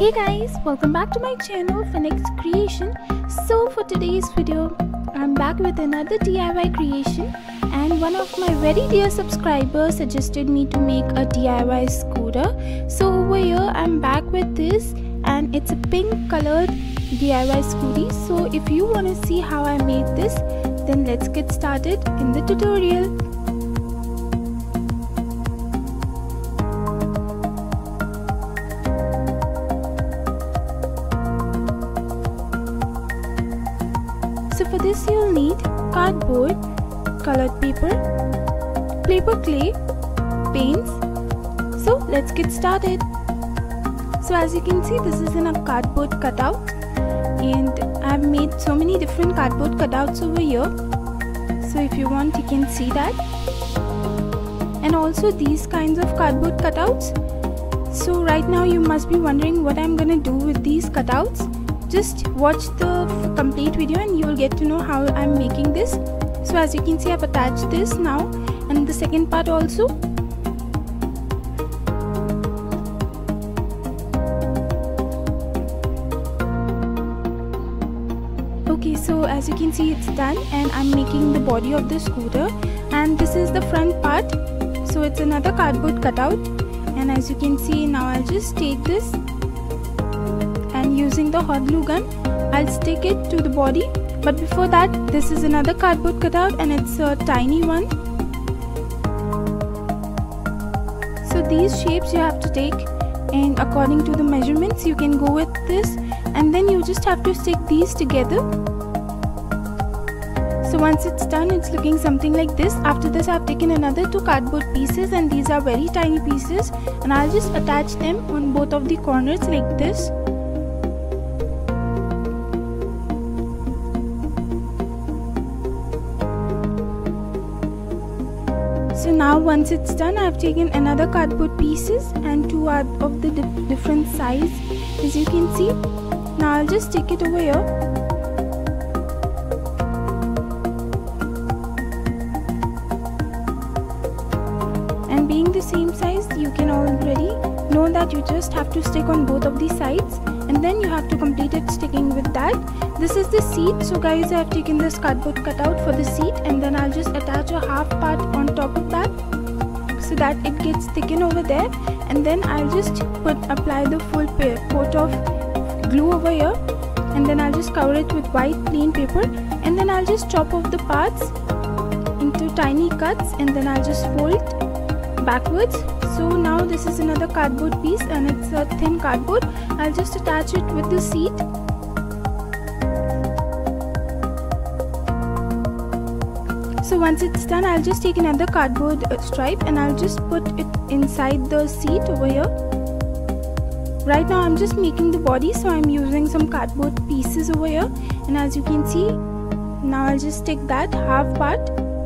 Hey guys, welcome back to my channel Phoenix Creation. So for today's video, I'm back with another DIY creation, and one of my very dear subscribers suggested me to make a DIY scooter. So over here I'm back with this, and it's a pink colored DIY scooty. So if you want to see how I made this, then let's get started in the tutorial. So for this you'll need cardboard, colored paper, paper clay, paints. So let's get started. So as you can see, this is in a cardboard cutout, and I've made so many different cardboard cutouts over here. So if you want, you can see that. And also these kinds of cardboard cutouts. So right now you must be wondering what I'm gonna do with these cutouts. Just watch the complete video and you will get to know how I'm making this. So as you can see, I've attached this now, and the second part also. Okay, so as you can see, it's done, and I'm making the body of the scooter, and this is the front part. So it's another cardboard cutout, and as you can see now, I'll just take this, and using the hot glue gun I'll stick it to the body. But before that, this is another cardboard cutout, and it's a tiny one. So these shapes you have to take, and according to the measurements you can go with this, and then you just have to stick these together. So once it's done, it's looking something like this. After this, I've taken another 2 cardboard pieces, and these are very tiny pieces, and I'll just attach them on both of the corners like this. So now once it's done, I've taken another cardboard pieces and 2 are of the different size, as you can see. Now I'll just stick it over here. And being the same size, you can already know that you just have to stick on both of the sides, and then you have to complete it sticking with that. This is the seat. So guys, I have taken this cardboard cutout for the seat, and then I'll just attach a half part on top of that so that it gets thickened over there, and then I'll just apply the full coat of glue over here, and then I'll just cover it with white plain paper, and then I'll just chop off the parts into tiny cuts, and then I'll just fold backwards. So now this is another cardboard piece, and it's a thin cardboard. I'll just attach it with the seat. So once it's done, I'll just take another cardboard stripe, and I'll just put it inside the seat over here. Right now I'm just making the body, so I'm using some cardboard pieces over here, and as you can see, now I'll just stick that half part.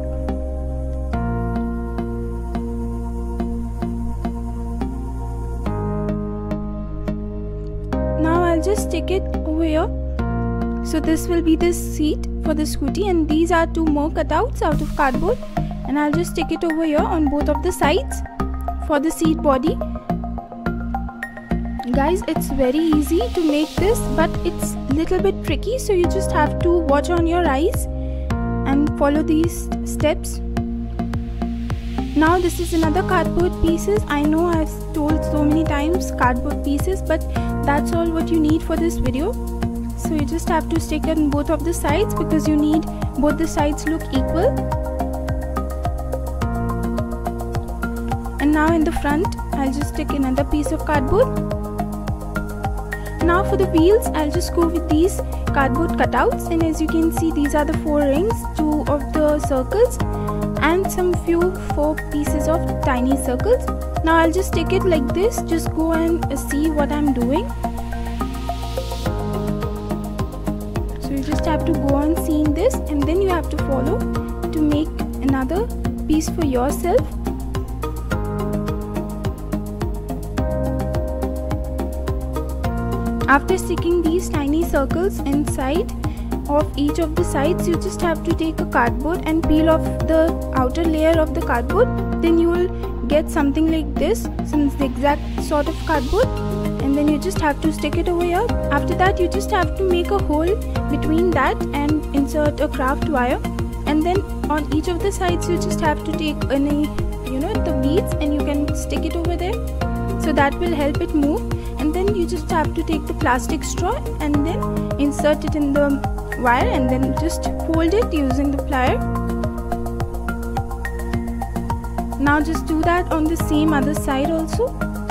Now I'll just stick it over here. So this will be the seat for the scooty, and these are 2 more cutouts out of cardboard, and I'll just stick it over here on both of the sides for the seat body. Guys, it's very easy to make this, but it's a little bit tricky, so you just have to watch on your eyes and follow these steps. Now this is another cardboard pieces. I know I've told so many times cardboard pieces, but that's all what you need for this video. So you just have to stick it on both of the sides, because you need both the sides look equal. And now in the front, I'll just stick another piece of cardboard. Now for the wheels, I'll just go with these cardboard cutouts, and as you can see, these are the 4 rings, 2 of the circles, and some 4 pieces of tiny circles. Now I'll just stick it like this. Just go and see what I'm doing. You just have to go on seeing this, and then you have to follow to make another piece for yourself. After sticking these tiny circles inside of each of the sides, you just have to take a cardboard and peel off the outer layer of the cardboard. Then you will get something like this, some zigzag sort of cardboard, and then you just have to stick it over here. After that, you just have to make a hole between that and insert a craft wire, and then on each of the sides you just have to take any the beads and you can stick it over there, so that will help it move. And then you just have to take the plastic straw and then insert it in the wire and then just fold it using the plier. Now just do that on the same other side also.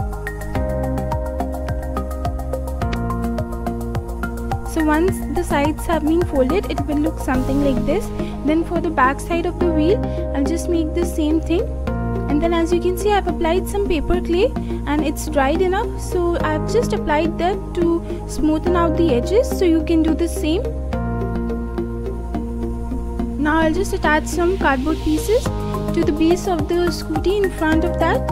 So once the sides have been folded, it will look something like this. Then for the back side of the wheel, I'll just make the same thing. And then as you can see, I've applied some paper clay and it's dried enough, so I've just applied that to smoothen out the edges, so you can do the same. Now I'll just attach some cardboard pieces to the base of the scooty in front of that.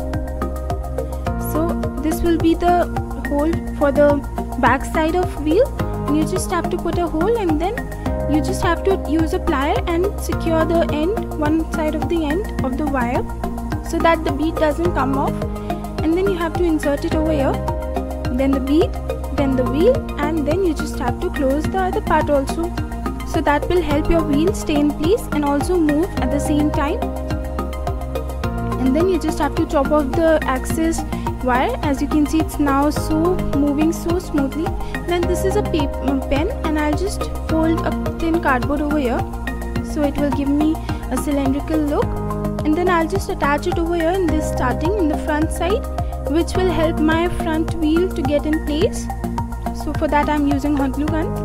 So this will be the hole for the back side of wheel, and you just have to put a hole, and then you just have to use a plier and secure the end, one side of the end of the wire, so that the bead doesn't come off. And then you have to insert it over here, then the bead, then the wheel, and then you just have to close the other part also. So that will help your wheel stay in place and also move at the same time. And then you just have to chop off the excess wire. As you can see, it's now moving so smoothly. Then this is a pen, and I'll just fold a thin cardboard over here, so it will give me a cylindrical look. And then I'll just attach it over here in this starting in the front side, which will help my front wheel to get in place. So for that I'm using hot glue gun.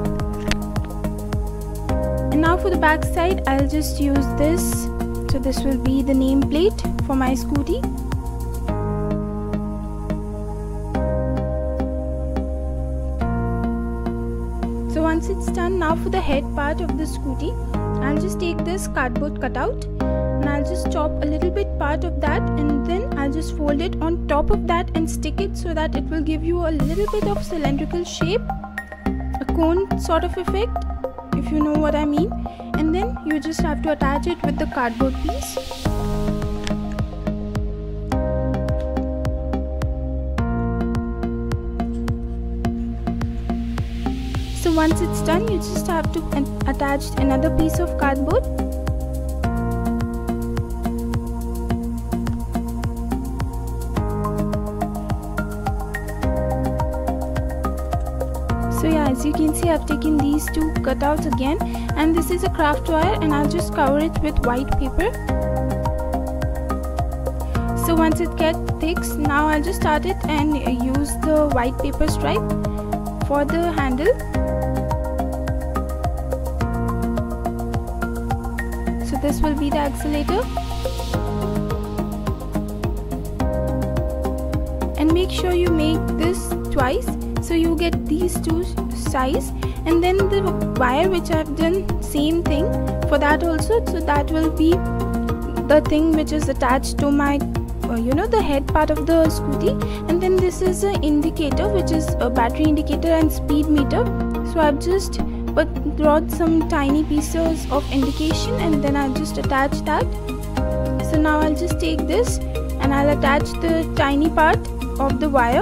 And now for the back side, I'll just use this. So this will be the name plate for my scooty. So once it's done, now for the head part of the scooty, I'll just take this cardboard cutout and I'll just chop a little bit part of that, and then I'll just fold it on top of that and stick it, so that it will give you a little bit of cylindrical shape, a cone sort of effect, if you know what I mean. And then you just have to attach it with the cardboard piece. So once it's done, you just have to attach another piece of cardboard. So yeah, as you can see, I've taken these two cutouts again, and this is a craft wire, and I'll just cover it with white paper. So once it gets thick, now I'll just start it and use the white paper stripe for the handle. So this will be the accelerator. And make sure you make this twice, so you get these two size. And then the wire which I've done, same thing for that also. So that will be the thing which is attached to my the head part of the scooty. And then this is an indicator, which is a battery indicator and speed meter. So I've just brought some tiny pieces of indication, and then I'll just attach that. So now I'll just take this and I'll attach the tiny part of the wire.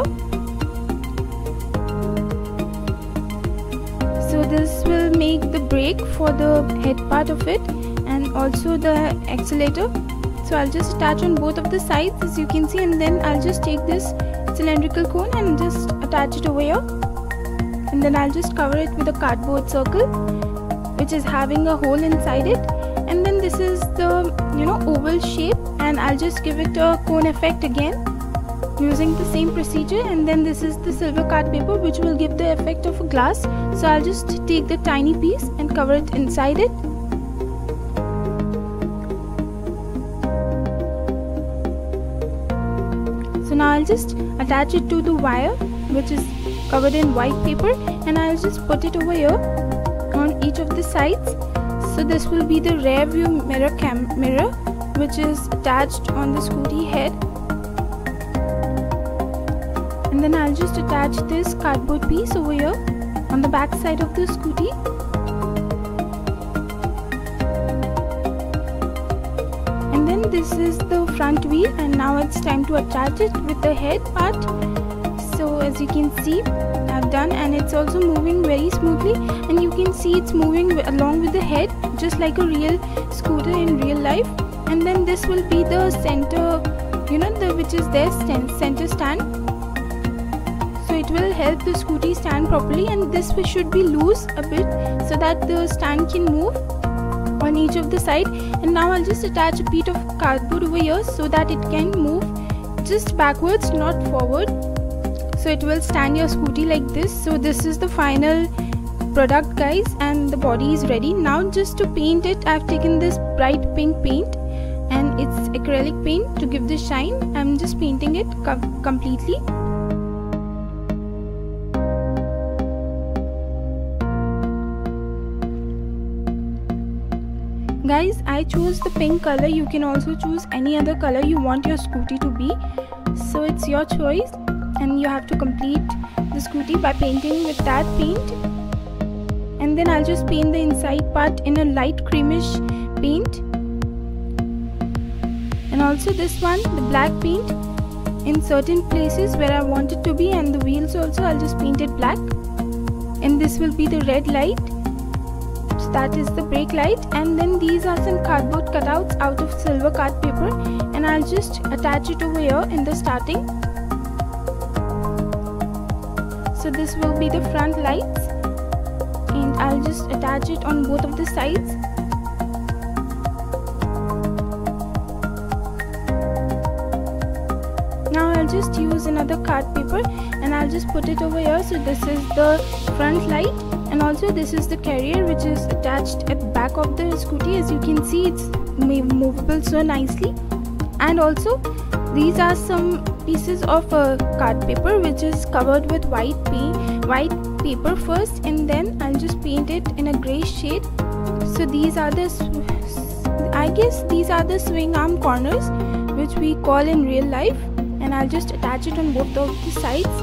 So this will make the brake for the head part of it and also the accelerator. So I'll just attach on both of the sides, as you can see, and then I'll just take this cylindrical cone and just attach it over here. And then I'll just cover it with a cardboard circle, which is having a hole inside it. And then this is the oval shape, and I'll just give it a cone effect again using the same procedure. And then this is the silver card paper, which will give the effect of a glass. So I'll just take the tiny piece and cover it inside it. So now I'll just attach it to the wire, which is covered in white paper, and I'll just put it over here on each of the sides. So this will be the rear view mirror, which is attached on the scooty head. And then I'll just attach this cardboard piece over here on the back side of the scooty. And then this is the front wheel, and now it's time to attach it with the head part. So So as you can see, I've done, and it's also moving very smoothly, and you can see it's moving along with the head just like a real scooter in real life. And then this will be the center, which is their center stand. So it will help the scooty stand properly, and this should be loose a bit so that the stand can move on each of the side. And now I'll just attach a piece of cardboard over here so that it can move just backwards, not forward. So it will stand your scooty like this. So this is the final product, guys, and the body is ready. Now just to paint it, I've taken this bright pink paint, and it's acrylic paint to give the shine. I'm just painting it completely. Guys, I chose the pink color. You can also choose any other color you want your scooty to be. So it's your choice, and you have to complete the scooty by painting with that paint. And then I'll just paint the inside part in a light creamish paint. And also this one, the black paint in certain places where I want it to be, and the wheels also I'll just paint it black. And this will be the red light. So that is the brake light. And then these are some cardboard cutouts out of silver card paper, and I'll just attach it over here in the starting. So this will be the front lights, and I'll just attach it on both of the sides. Now I'll just use another card paper, and I'll just put it over here. So this is the front light, and also this is the carrier which is attached at the back of the scooty. As you can see, it's movable so nicely. And also these are some pieces of card paper which is covered with white paper first, and then I'll just paint it in a grey shade. So these are the swing arm corners which we call in real life, and I'll just attach it on both of the sides.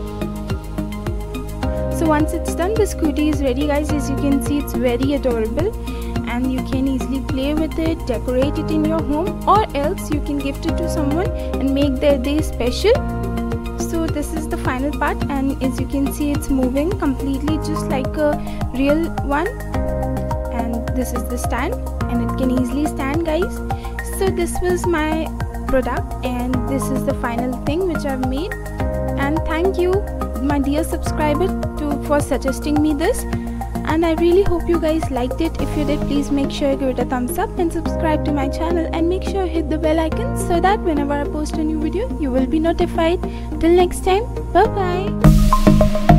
So once it's done, the scooty is ready, guys. As you can see, it's very adorable, and you can easily play with it, decorate it in your home, or else you can gift it to someone and make their day special. So this is the final part, and as you can see, it's moving completely just like a real one. And this is the stand, and it can easily stand, guys. So this was my product, and this is the final thing which I've made. And thank you, my dear subscriber, for suggesting me this, and I really hope you guys liked it. If you did, please make sure you give it a thumbs up and subscribe to my channel, and make sure you hit the bell icon so that whenever I post a new video, you will be notified. Till next time, bye bye.